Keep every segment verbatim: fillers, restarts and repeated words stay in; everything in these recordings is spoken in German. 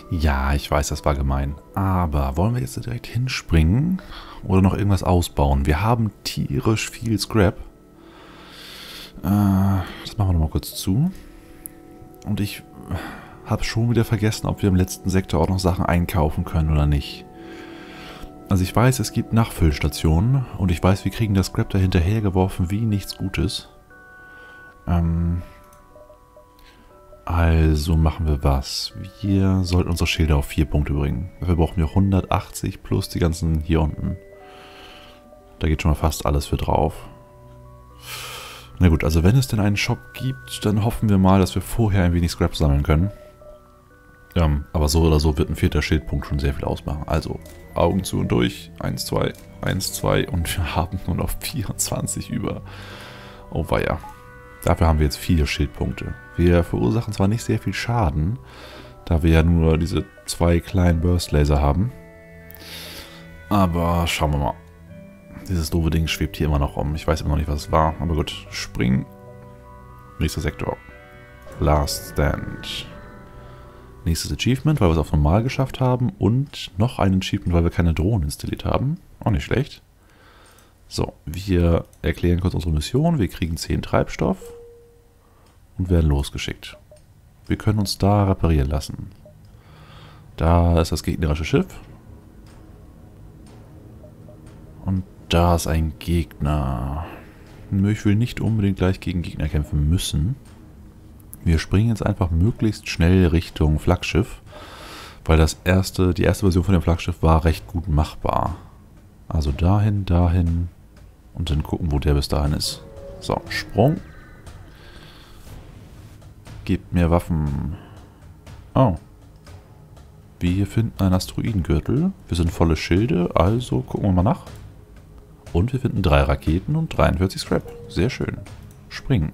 Ja, ich weiß, das war gemein. Aber wollen wir jetzt direkt hinspringen oder noch irgendwas ausbauen? Wir haben tierisch viel Scrap. Äh, das machen wir nochmal kurz zu. Und ich habe schon wieder vergessen, ob wir im letzten Sektor auch noch Sachen einkaufen können oder nicht. Also ich weiß, es gibt Nachfüllstationen und ich weiß, wir kriegen das Scrap da hinterhergeworfen wie nichts Gutes. Ähm... Also machen wir was. Wir sollten unsere Schilder auf vier Punkte bringen. Dafür brauchen wir hundertachtzig plus die ganzen hier unten. Da geht schon mal fast alles für drauf. Na gut, also wenn es denn einen Shop gibt, dann hoffen wir mal, dass wir vorher ein wenig Scrap sammeln können. Ähm, aber so oder so wird ein vierter Schildpunkt schon sehr viel ausmachen. Also Augen zu und durch. eins, zwei, eins, zwei und wir haben nur noch vierundzwanzig über. Oh weia. Dafür haben wir jetzt vier Schildpunkte. Wir verursachen zwar nicht sehr viel Schaden, da wir ja nur diese zwei kleinen Burst Laser haben. Aber schauen wir mal. Dieses doofe Ding schwebt hier immer noch rum. Ich weiß immer noch nicht, was es war. Aber gut, springen. Nächster Sektor. Last Stand. Nächstes Achievement, weil wir es auf normal geschafft haben. Und noch ein Achievement, weil wir keine Drohnen installiert haben. Auch nicht schlecht. So, wir erklären kurz unsere Mission. Wir kriegen zehn Treibstoff und werden losgeschickt. Wir können uns da reparieren lassen. Da ist das gegnerische Schiff. Und da ist ein Gegner. Ich will nicht unbedingt gleich gegen Gegner kämpfen müssen. Wir springen jetzt einfach möglichst schnell Richtung Flaggschiff, weil das erste, die erste Version von dem Flaggschiff war recht gut machbar. Also dahin, dahin und dann gucken, wo der bis dahin ist. So, Sprung. Gebt mir Waffen. Oh. Wir finden einen Asteroidengürtel. Wir sind volle Schilde, also gucken wir mal nach. Und wir finden drei Raketen und dreiundvierzig Scrap. Sehr schön. Springen.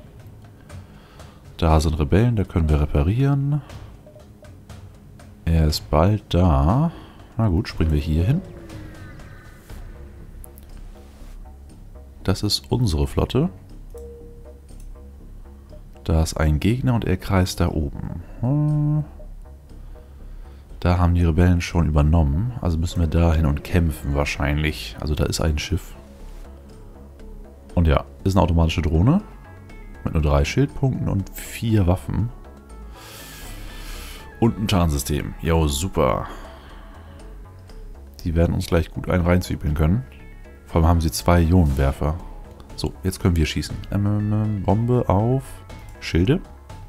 Da sind Rebellen, da können wir reparieren. Er ist bald da. Na gut, springen wir hier hin. Das ist unsere Flotte. Da ist ein Gegner und er kreist da oben. Da haben die Rebellen schon übernommen. Also müssen wir da hin und kämpfen wahrscheinlich. Also da ist ein Schiff. Und ja, ist eine automatische Drohne. Mit nur drei Schildpunkten und vier Waffen. Und ein Tarnsystem. Jo, super. Die werden uns gleich gut einen reinzwiebeln können. Vor allem haben sie zwei Ionenwerfer. So, jetzt können wir schießen. Ähm, Bombe auf Schilde.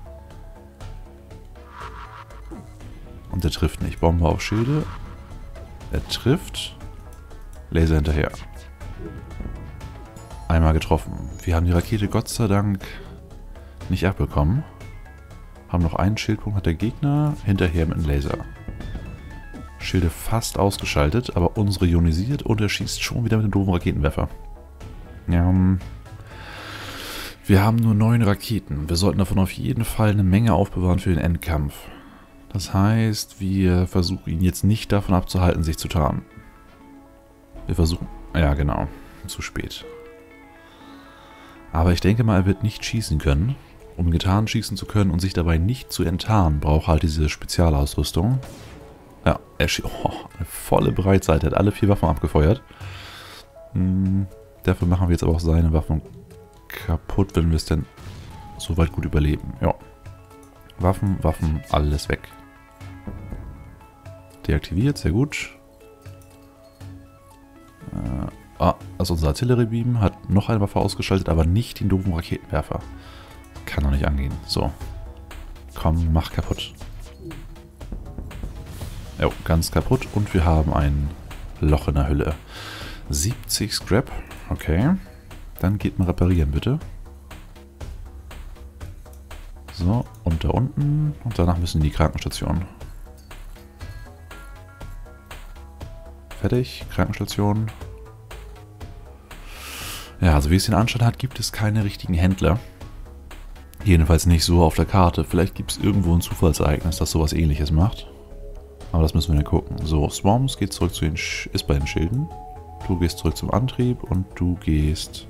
Und er trifft nicht. Bombe auf Schilde. Er trifft. Laser hinterher. Einmal getroffen. Wir haben die Rakete Gott sei Dank nicht abbekommen. Haben noch einen Schildpunkt, hat der Gegner hinterher mit einem Laser. Schilde fast ausgeschaltet, aber unsere ionisiert und er schießt schon wieder mit dem doofen Raketenwerfer. Ja, wir haben nur neun Raketen. Wir sollten davon auf jeden Fall eine Menge aufbewahren für den Endkampf. Das heißt, wir versuchen ihn jetzt nicht davon abzuhalten, sich zu tarnen. Wir versuchen... Ja, genau. Zu spät. Aber ich denke mal, er wird nicht schießen können. Um getarnt schießen zu können und sich dabei nicht zu enttarnen, braucht er halt diese Spezialausrüstung. Ja, er schießt... Oh, eine volle Breitseite. Er hat alle vier Waffen abgefeuert. Hm, dafür machen wir jetzt aber auch seine Waffen kaputt, wenn wir es denn soweit gut überleben. Ja. Waffen, Waffen, alles weg. Deaktiviert, sehr gut. Äh, ah, also unser Artilleriebeam hat noch eine Waffe ausgeschaltet, aber nicht den doofen Raketenwerfer. Kann doch nicht angehen. So. Komm, mach kaputt. Jo, ganz kaputt. Und wir haben ein Loch in der Hülle. siebzig Scrap. Okay. Dann geht mal reparieren, bitte. So, und da unten. Und danach müssen die Krankenstation. Fertig. Krankenstation. Ja, also wie es den Anschein hat, gibt es keine richtigen Händler. Jedenfalls nicht so auf der Karte. Vielleicht gibt es irgendwo ein Zufallsereignis, das sowas Ähnliches macht. Aber das müssen wir dann gucken. So, Swarms geht zurück zu den Sch ist bei den Schilden. Du gehst zurück zum Antrieb und du gehst...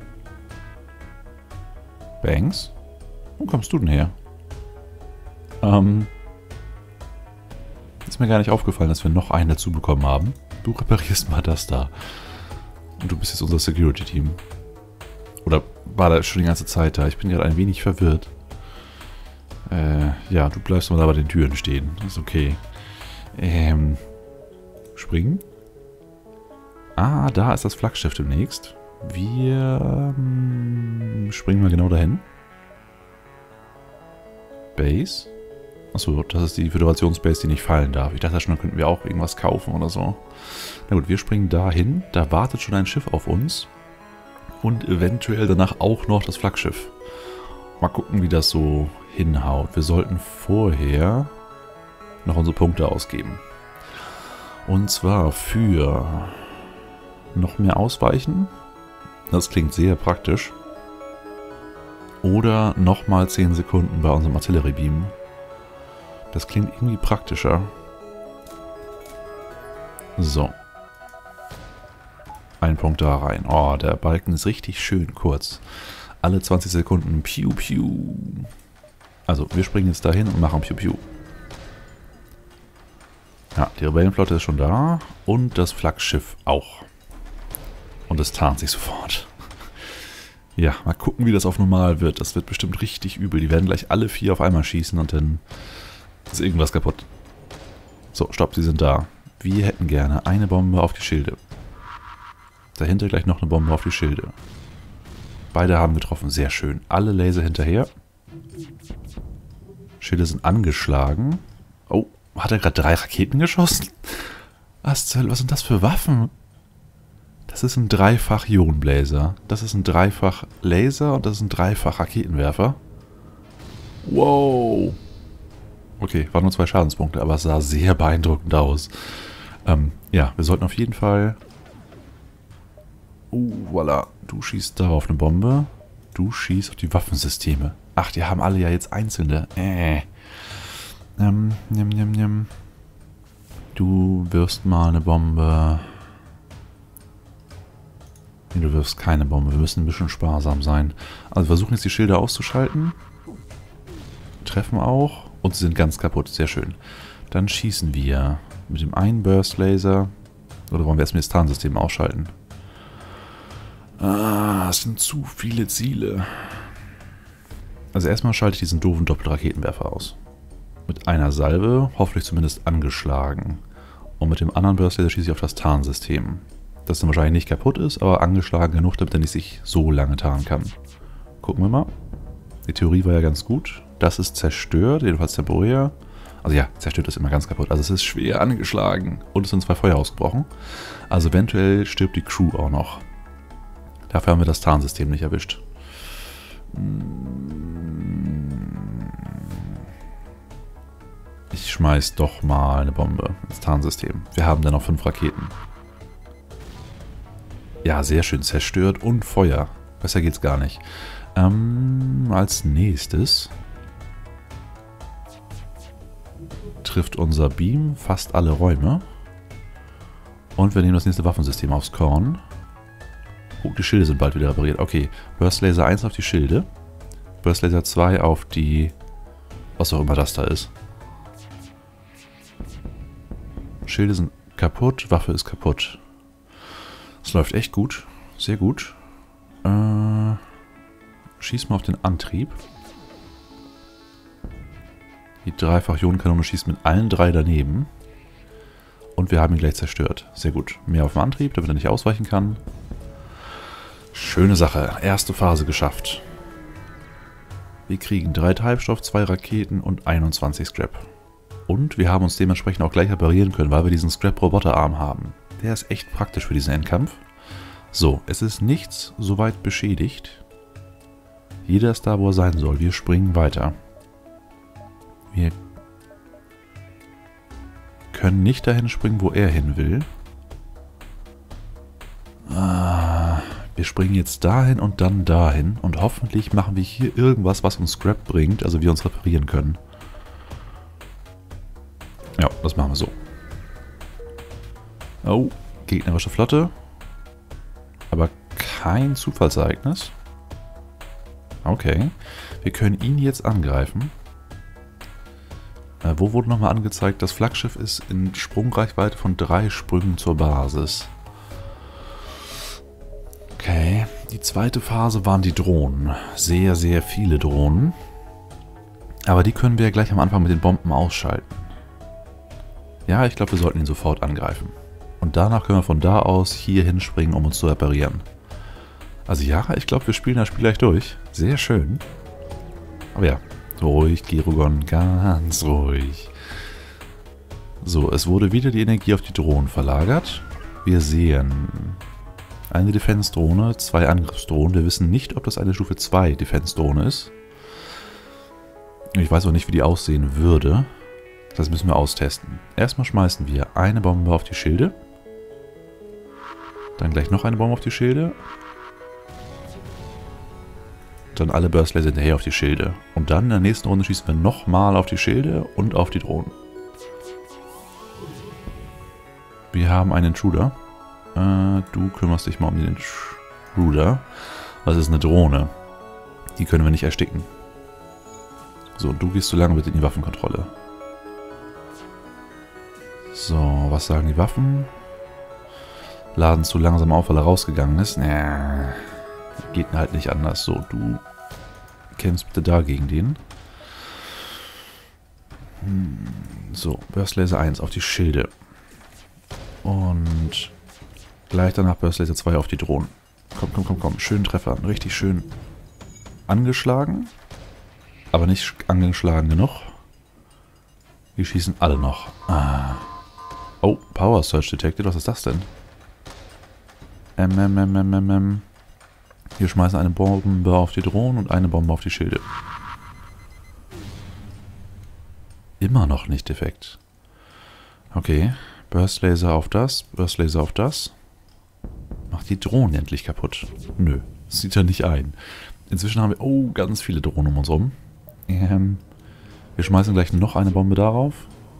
Banks? Wo kommst du denn her? Ähm... ist mir gar nicht aufgefallen, dass wir noch einen dazu bekommen haben. Du reparierst mal das da. Und du bist jetzt unser Security-Team. Oder war da schon die ganze Zeit da? Ich bin gerade ein wenig verwirrt. Äh, ja, du bleibst mal da bei den Türen stehen. Das ist okay. Ähm, springen? Ah, da ist das Flaggschiff demnächst. Wir ähm, springen mal genau dahin. Base. Achso, das ist die Föderationsbase, die nicht fallen darf. Ich dachte schon, da könnten wir auch irgendwas kaufen oder so. Na gut, wir springen dahin. Da wartet schon ein Schiff auf uns. Und eventuell danach auch noch das Flaggschiff. Mal gucken, wie das so hinhaut. Wir sollten vorher noch unsere Punkte ausgeben. Und zwar für noch mehr Ausweichen. Das klingt sehr praktisch. Oder nochmal zehn Sekunden bei unserem Artillery Beam. Das klingt irgendwie praktischer. So. Ein Punkt da rein. Oh, der Balken ist richtig schön kurz. Alle zwanzig Sekunden. Piu, piu. Also, wir springen jetzt dahin und machen Piu, piu. Ja, die Rebellenflotte ist schon da. Und das Flaggschiff auch. Und es tarnt sich sofort. Ja, mal gucken, wie das auf normal wird. Das wird bestimmt richtig übel. Die werden gleich alle vier auf einmal schießen und dann ist irgendwas kaputt. So, stopp, sie sind da. Wir hätten gerne eine Bombe auf die Schilde. Dahinter gleich noch eine Bombe auf die Schilde. Beide haben getroffen, sehr schön. Alle Laser hinterher. Schilde sind angeschlagen. Oh, hat er gerade drei Raketen geschossen? Was zur Hölle, was sind das für Waffen? Das ist ein Dreifach-Ionenblazer. Das ist ein Dreifach-Laser und das ist ein Dreifach-Raketenwerfer. Wow. Okay, waren nur zwei Schadenspunkte, aber es sah sehr beeindruckend aus. Ähm, ja, wir sollten auf jeden Fall... Uh, voilà. Du schießt da auf eine Bombe. Du schießt auf die Waffensysteme. Ach, die haben alle ja jetzt einzelne. Äh. Ähm, nimm, nimm, nimm. Du wirfst mal eine Bombe. Nee, du wirfst keine Bombe. Wir müssen ein bisschen sparsam sein. Also wir versuchen jetzt die Schilder auszuschalten. Treffen auch. Und sie sind ganz kaputt. Sehr schön. Dann schießen wir mit dem einen Burst Laser. Oder wollen wir erstmal das Tarnsystem ausschalten? Ah, es sind zu viele Ziele. Also erstmal schalte ich diesen doofen Doppelraketenwerfer aus. Mit einer Salve, hoffentlich zumindest angeschlagen. Und mit dem anderen Burst Laser schieße ich auf das Tarnsystem. Das dann wahrscheinlich nicht kaputt ist, aber angeschlagen genug, damit er nicht sich so lange tarnen kann. Gucken wir mal. Die Theorie war ja ganz gut. Das ist zerstört, jedenfalls temporär. Also ja, zerstört ist immer ganz kaputt. Also es ist schwer angeschlagen. Und es sind zwei Feuer ausgebrochen. Also eventuell stirbt die Crew auch noch. Dafür haben wir das Tarnsystem nicht erwischt. Ich schmeiß doch mal eine Bombe ins Tarnsystem. Wir haben dann noch fünf Raketen. Ja, sehr schön. Zerstört und Feuer. Besser geht's gar nicht. Ähm, als nächstes trifft unser Beam fast alle Räume. Und wir nehmen das nächste Waffensystem aufs Korn. Oh, die Schilde sind bald wieder repariert. Okay, Burst Laser eins auf die Schilde. Burst Laser zwei auf die... was auch immer das da ist. Schilde sind kaputt, Waffe ist kaputt. Das läuft echt gut. Sehr gut. Äh, schieß mal auf den Antrieb. Die Dreifach-Ionenkanone schießt mit allen drei daneben. Und wir haben ihn gleich zerstört. Sehr gut. Mehr auf dem Antrieb, damit er nicht ausweichen kann. Schöne Sache. Erste Phase geschafft. Wir kriegen drei Treibstoff, zwei Raketen und einundzwanzig Scrap. Und wir haben uns dementsprechend auch gleich reparieren können, weil wir diesen Scrap-Roboterarm haben. Der ist echt praktisch für diesen Endkampf. So, es ist nichts soweit beschädigt. Jeder ist da, wo er sein soll. Wir springen weiter. Wir können nicht dahin springen, wo er hin will. Ah, wir springen jetzt dahin und dann dahin. Und hoffentlich machen wir hier irgendwas, was uns Scrap bringt. Also wir uns reparieren können. Ja, das machen wir so. Oh, gegnerische Flotte. Aber kein Zufallsereignis. Okay. Wir können ihn jetzt angreifen. Äh, wo wurde nochmal angezeigt? Das Flaggschiff ist in Sprungreichweite von drei Sprüngen zur Basis. Okay, die zweite Phase waren die Drohnen. Sehr, sehr viele Drohnen. Aber die können wir ja gleich am Anfang mit den Bomben ausschalten. Ja, ich glaube, wir sollten ihn sofort angreifen. Und danach können wir von da aus hier hinspringen, um uns zu reparieren. Also ja, ich glaube, wir spielen das Spiel gleich durch. Sehr schön. Aber ja, ruhig, Girugon, ganz ruhig. So, es wurde wieder die Energie auf die Drohnen verlagert. Wir sehen eine Defense-Drohne, zwei Angriffsdrohnen. Wir wissen nicht, ob das eine Stufe zwei Defense-Drohne ist. Ich weiß auch nicht, wie die aussehen würde. Das müssen wir austesten. Erstmal schmeißen wir eine Bombe auf die Schilde. Dann gleich noch eine Bombe auf die Schilde. Dann alle Burst Laser hinterher auf die Schilde. Und dann in der nächsten Runde schießen wir nochmal auf die Schilde und auf die Drohnen. Wir haben einen Intruder. Äh, du kümmerst dich mal um den Intruder. Das ist eine Drohne. Die können wir nicht ersticken. So, du gehst so lange bitte in die Waffenkontrolle. So, was sagen die Waffen? Laden zu langsam auf, weil er rausgegangen ist. Naja, geht halt nicht anders. So, du kämpfst bitte da gegen den. Hm, so, Burst Laser eins auf die Schilde. Und gleich danach Burst Laser zwei auf die Drohnen. Komm, komm, komm, komm. Schönen Treffer. Richtig schön angeschlagen. Aber nicht angeschlagen genug. Die schießen alle noch. Ah. Oh, Power Surge Detected. Was ist das denn? MMMMMM. Wir schmeißen eine Bombe auf die Drohnen und eine Bombe auf die Schilde. Immer noch nicht defekt. Okay. Burst Laser auf das. Burst Laser auf das. Macht die Drohnen endlich kaputt. Nö. Das sieht er nicht ein. Inzwischen haben wir... Oh, ganz viele Drohnen um uns rum. Ähm, wir schmeißen gleich noch eine Bombe darauf.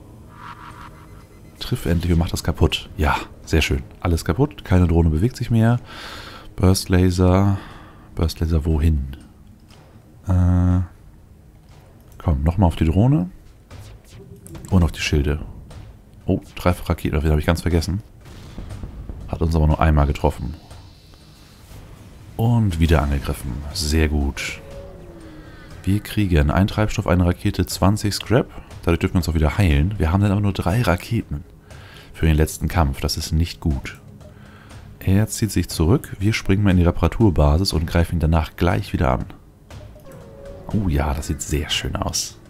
Triff endlich und macht das kaputt. Ja, sehr schön. Alles kaputt. Keine Drohne bewegt sich mehr. Burst Laser. Burst Laser wohin? Äh, komm, nochmal auf die Drohne. Und auf die Schilde. Oh, dreifach Raketen. Das habe ich ganz vergessen. Hat uns aber nur einmal getroffen. Und wieder angegriffen. Sehr gut. Wir kriegen einen Treibstoff, eine Rakete, zwanzig Scrap. Dadurch dürfen wir uns auch wieder heilen. Wir haben dann aber nur drei Raketen für den letzten Kampf. Das ist nicht gut. Er zieht sich zurück. Wir springen mal in die Reparaturbasis und greifen ihn danach gleich wieder an. Oh ja, das sieht sehr schön aus.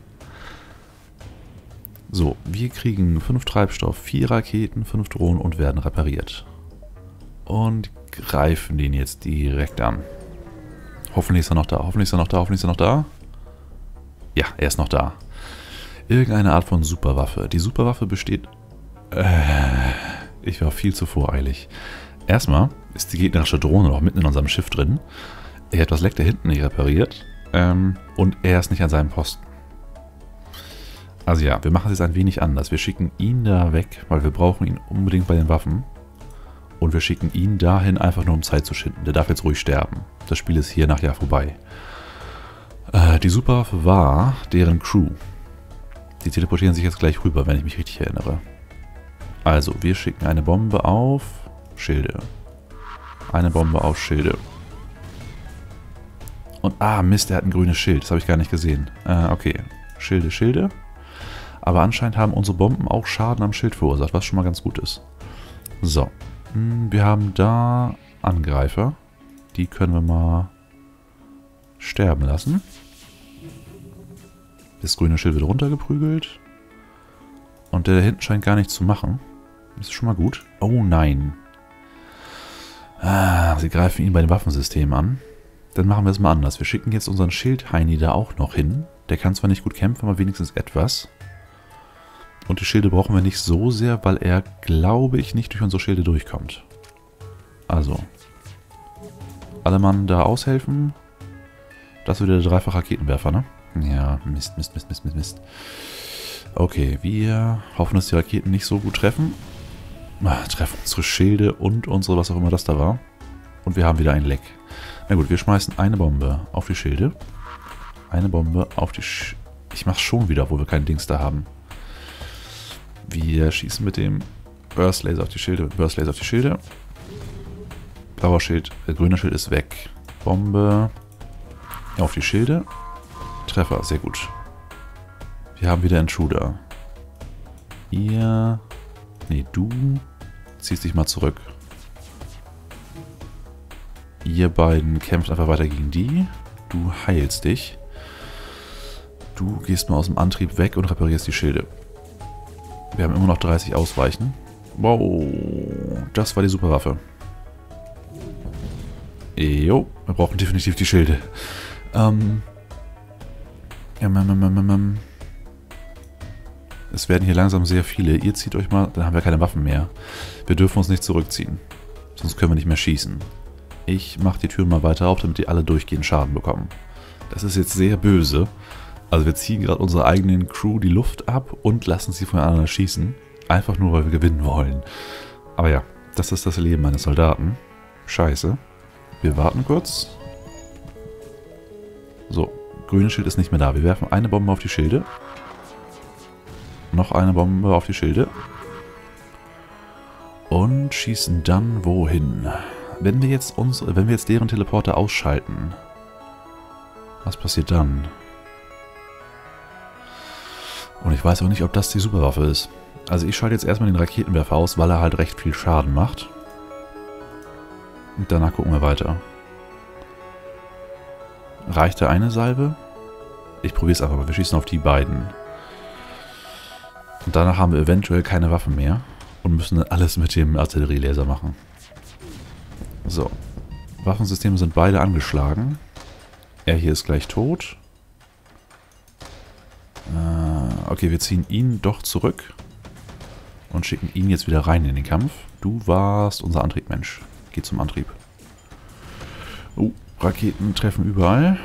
So, wir kriegen fünf Treibstoff, vier Raketen, fünf Drohnen und werden repariert. Und greifen den jetzt direkt an. Hoffentlich ist er noch da, hoffentlich ist er noch da, hoffentlich ist er noch da. Ja, er ist noch da. Irgendeine Art von Superwaffe. Die Superwaffe besteht... Äh, ich war viel zu voreilig. Erstmal ist die gegnerische Drohne noch mitten in unserem Schiff drin. Er hat das Leck da hinten nicht repariert. Ähm, und er ist nicht an seinem Posten. Also ja, wir machen es jetzt ein wenig anders. Wir schicken ihn da weg, weil wir brauchen ihn unbedingt bei den Waffen. Und wir schicken ihn dahin, einfach nur um Zeit zu schinden. Der darf jetzt ruhig sterben. Das Spiel ist hier nachher vorbei. Äh, die Superwaffe war deren Crew. Die teleportieren sich jetzt gleich rüber, wenn ich mich richtig erinnere. Also, wir schicken eine Bombe auf Schilde. Eine Bombe auf Schilde. Und, ah, Mist, er hat ein grünes Schild. Das habe ich gar nicht gesehen. Äh, okay. Schilde, Schilde. Aber anscheinend haben unsere Bomben auch Schaden am Schild verursacht, was schon mal ganz gut ist. So. Wir haben da Angreifer. Die können wir mal sterben lassen. Das grüne Schild wird runtergeprügelt. Und der da hinten scheint gar nichts zu machen. Das ist schon mal gut. Oh nein. Ah, sie greifen ihn bei dem Waffensystem an. Dann machen wir es mal anders. Wir schicken jetzt unseren Schild-Heini da auch noch hin. Der kann zwar nicht gut kämpfen, aber wenigstens etwas. Und die Schilde brauchen wir nicht so sehr, weil er, glaube ich, nicht durch unsere Schilde durchkommt. Also. Alle Mann da aushelfen. Das ist wieder der dreifach Raketenwerfer, ne? Ja, Mist, Mist, Mist, Mist, Mist, Mist. Okay, wir hoffen, dass die Raketen nicht so gut treffen. Ah, treffen unsere Schilde und unsere, was auch immer das da war. Und wir haben wieder ein Leck. Na gut, wir schmeißen eine Bombe auf die Schilde. Eine Bombe auf die Sch... Ich mach's schon wieder, obwohl wir kein Dings da haben. Wir schießen mit dem Burst Laser auf die Schilde. Burst Laser auf die Schilde. Blauer Schild, äh, grüner Schild ist weg. Bombe auf die Schilde. Treffer, sehr gut. Wir haben wieder Intruder. Ihr... Nee, du ziehst dich mal zurück. Ihr beiden kämpft einfach weiter gegen die. Du heilst dich. Du gehst mal aus dem Antrieb weg und reparierst die Schilde. Wir haben immer noch dreißig Ausweichen. Wow, das war die Superwaffe. Jo, wir brauchen definitiv die Schilde. Ähm... Ähm, ähm, ähm, ähm, ähm. Es werden hier langsam sehr viele. Ihr zieht euch mal, dann haben wir keine Waffen mehr. Wir dürfen uns nicht zurückziehen. Sonst können wir nicht mehr schießen. Ich mache die Türen mal weiter auf, damit die alle durchgehend Schaden bekommen. Das ist jetzt sehr böse. Also wir ziehen gerade unserer eigenen Crew die Luft ab und lassen sie voneinander schießen. Einfach nur, weil wir gewinnen wollen. Aber ja, das ist das Leben eines Soldaten. Scheiße. Wir warten kurz. So, grünes Schild ist nicht mehr da. Wir werfen eine Bombe auf die Schilde. Noch eine Bombe auf die Schilde. Und schießen dann wohin? Wenn wir jetzt uns, wenn wir jetzt deren Teleporter ausschalten, was passiert dann? Und ich weiß auch nicht, ob das die Superwaffe ist. Also ich schalte jetzt erstmal den Raketenwerfer aus, weil er halt recht viel Schaden macht. Und danach gucken wir weiter. Reicht da eine Salve? Ich probiere es einfach mal. Wir schießen auf die beiden. Und danach haben wir eventuell keine Waffen mehr. Und müssen dann alles mit dem Artillerielaser machen. So. Waffensysteme sind beide angeschlagen. Er hier ist gleich tot. Äh, okay, wir ziehen ihn doch zurück. Und schicken ihn jetzt wieder rein in den Kampf. Du warst unser Antriebmensch. Geh zum Antrieb. Oh, Raketen treffen überall.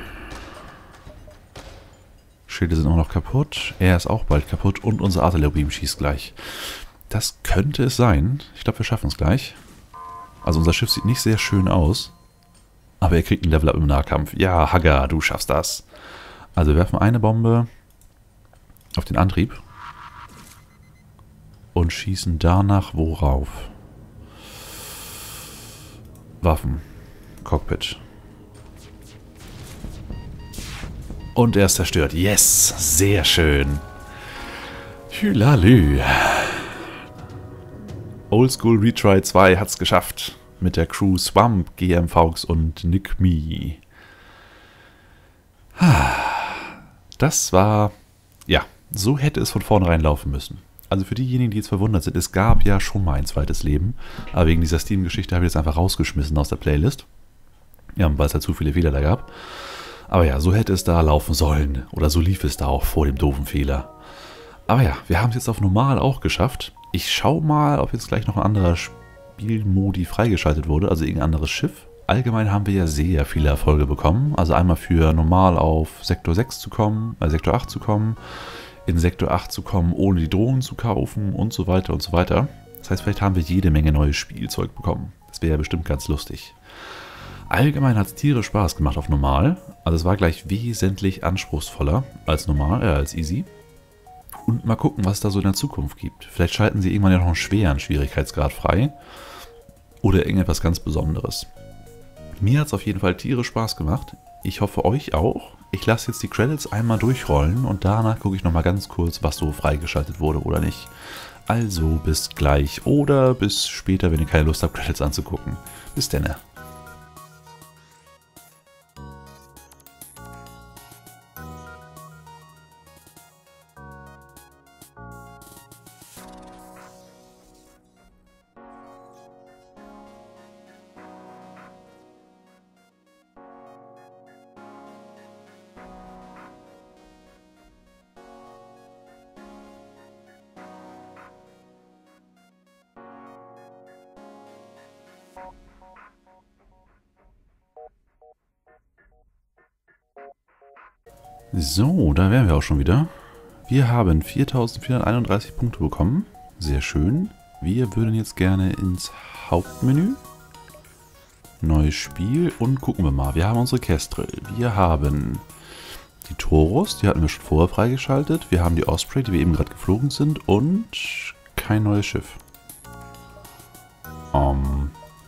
Schilde sind immer noch kaputt. Er ist auch bald kaputt. Und unser Artilleriebeam schießt gleich. Das könnte es sein. Ich glaube, wir schaffen es gleich. Also unser Schiff sieht nicht sehr schön aus. Aber er kriegt ein Level-Up im Nahkampf. Ja, Haga, du schaffst das. Also wir werfen eine Bombe auf den Antrieb. Und schießen danach worauf? Waffen. Cockpit. Und er ist zerstört. Yes! Sehr schön. Hülalü. Oldschool Retry zwei hat's geschafft. Mit der Crew Swamp, G M Faux und Nick Me. Das war... Ja, so hätte es von vornherein laufen müssen. Also für diejenigen, die jetzt verwundert sind, es gab ja schon mal ein zweites Leben. Aber wegen dieser Steam-Geschichte habe ich jetzt einfach rausgeschmissen aus der Playlist. Ja, weil es halt zu viele Fehler da gab. Aber ja, so hätte es da laufen sollen. Oder so lief es da auch vor dem doofen Fehler. Aber ja, wir haben es jetzt auf normal auch geschafft. Ich schaue mal, ob jetzt gleich noch ein anderer Spielmodi freigeschaltet wurde. Also irgendein anderes Schiff. Allgemein haben wir ja sehr viele Erfolge bekommen. Also einmal für normal auf Sektor sechs zu kommen, äh Sektor acht zu kommen. In Sektor acht zu kommen, ohne die Drohnen zu kaufen und so weiter und so weiter. Das heißt, vielleicht haben wir jede Menge neues Spielzeug bekommen. Das wäre ja bestimmt ganz lustig. Allgemein hat es tierisch Spaß gemacht auf normal. Also es war gleich wesentlich anspruchsvoller als normal, äh, als easy. Und mal gucken, was es da so in der Zukunft gibt. Vielleicht schalten sie irgendwann ja noch einen schweren Schwierigkeitsgrad frei. Oder irgendetwas ganz Besonderes. Mir hat es auf jeden Fall tierisch Spaß gemacht. Ich hoffe euch auch. Ich lasse jetzt die Credits einmal durchrollen und danach gucke ich nochmal ganz kurz, was so freigeschaltet wurde oder nicht. Also bis gleich oder bis später, wenn ihr keine Lust habt, Credits anzugucken. Bis denne. So, da wären wir auch schon wieder. Wir haben viertausendvierhunderteinunddreißig Punkte bekommen. Sehr schön. Wir würden jetzt gerne ins Hauptmenü. Neues Spiel und gucken wir mal. Wir haben unsere Kestrel. Wir haben Die Taurus, die hatten wir schon vorher freigeschaltet. Wir haben die Osprey, die wir eben gerade geflogen sind. Und kein neues Schiff. Ähm,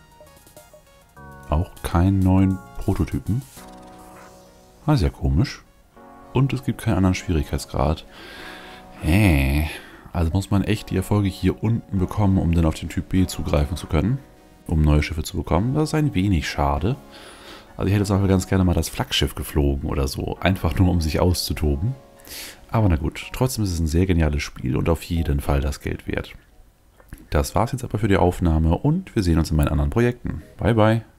auch keinen neuen Prototypen. Ah, sehr komisch. Und es gibt keinen anderen Schwierigkeitsgrad. Äh, also muss man echt die Erfolge hier unten bekommen, um dann auf den Typ B zugreifen zu können. Um neue Schiffe zu bekommen. Das ist ein wenig schade. Also ich hätte jetzt auch ganz gerne mal das Flaggschiff geflogen oder so. Einfach nur, um sich auszutoben. Aber na gut, trotzdem ist es ein sehr geniales Spiel und auf jeden Fall das Geld wert. Das war's jetzt aber für die Aufnahme und wir sehen uns in meinen anderen Projekten. Bye, bye.